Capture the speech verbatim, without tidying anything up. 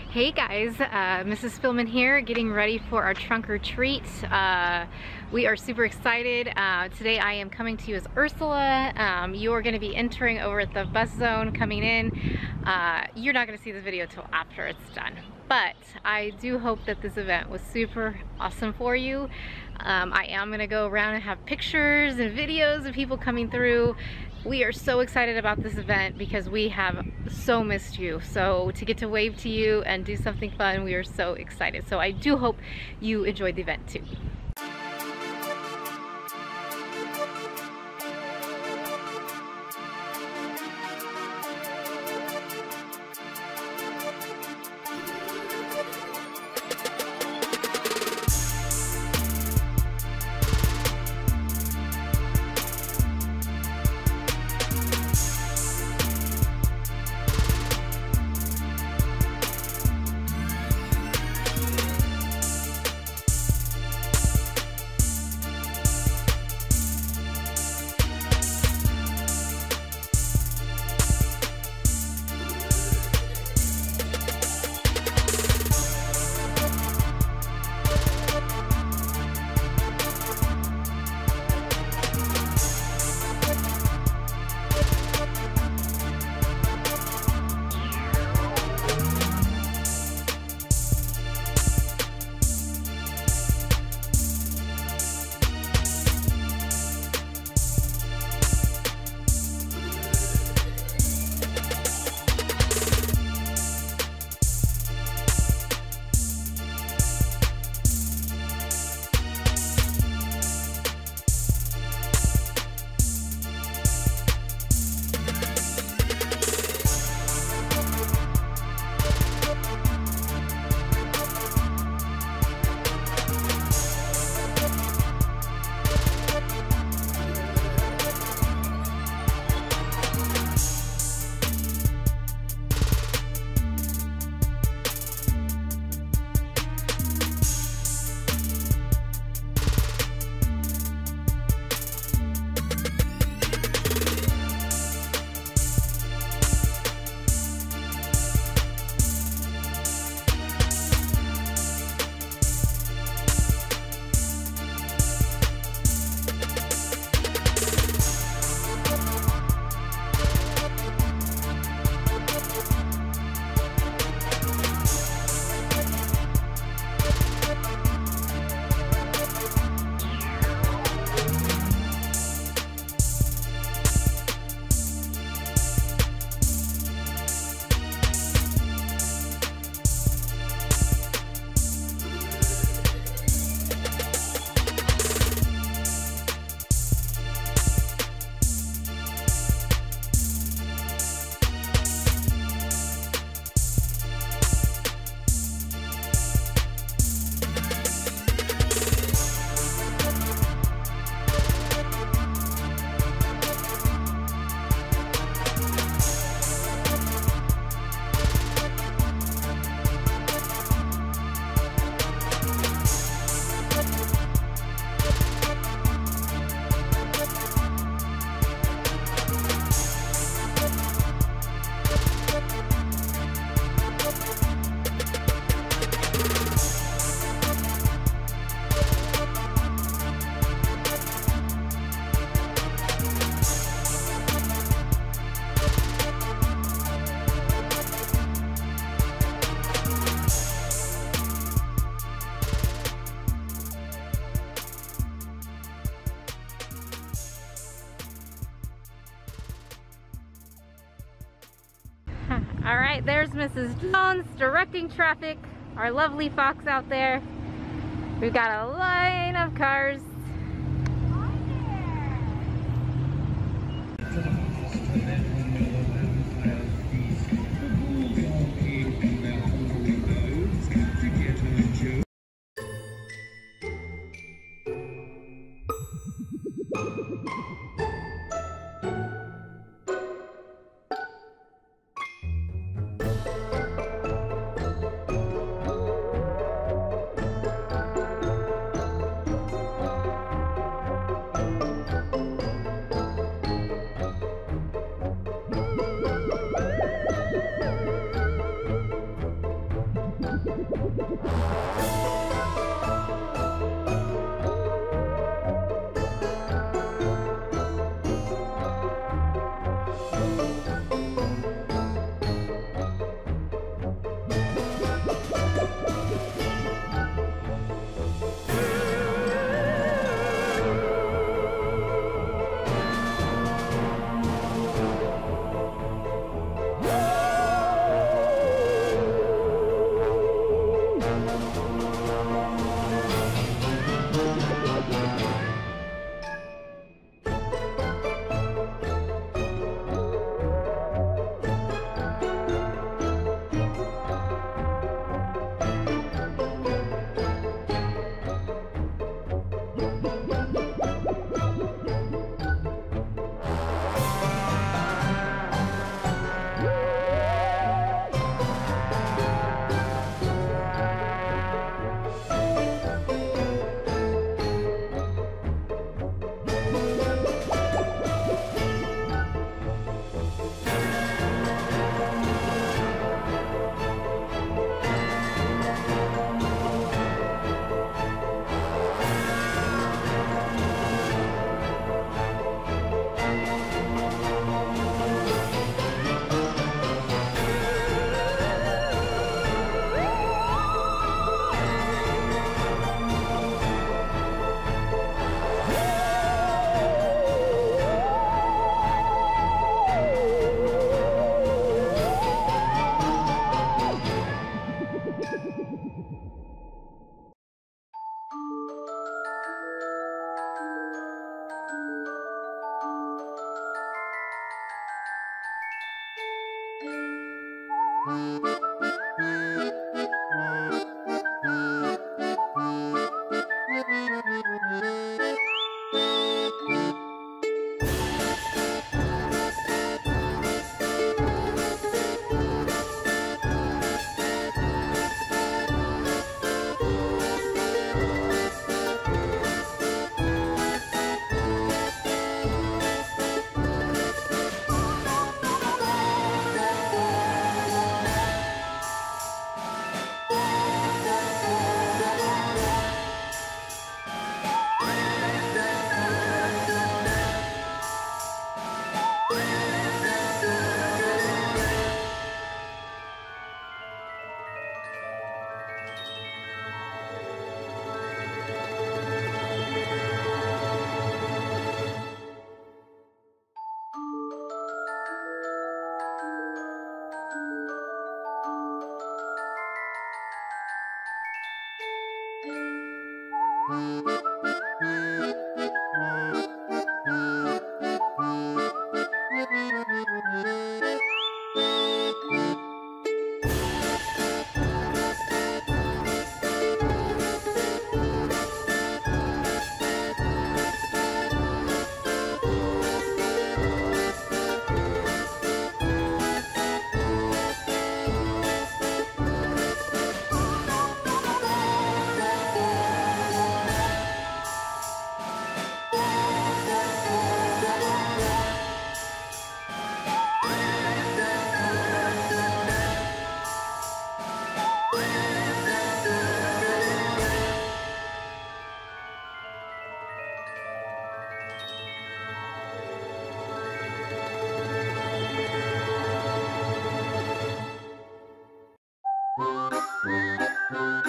Hey guys, uh, Missus Spillman here, getting ready for our trunk or treat. Uh, we are super excited. Uh, today I am coming to you as Ursula. Um, you're going to be entering over at the bus zone coming in. Uh, you're not going to see this video till after it's done. But I do hope that this event was super awesome for you. Um, I am going to go around and have pictures and videos of people coming through. We are so excited about this event because we have so missed you. So to get to wave to you and do something fun, we are so excited. So I do hope you enjoyed the event too. All right, there's Missus Jones directing traffic. Our lovely fox out there. We've got a line of cars. Thank you.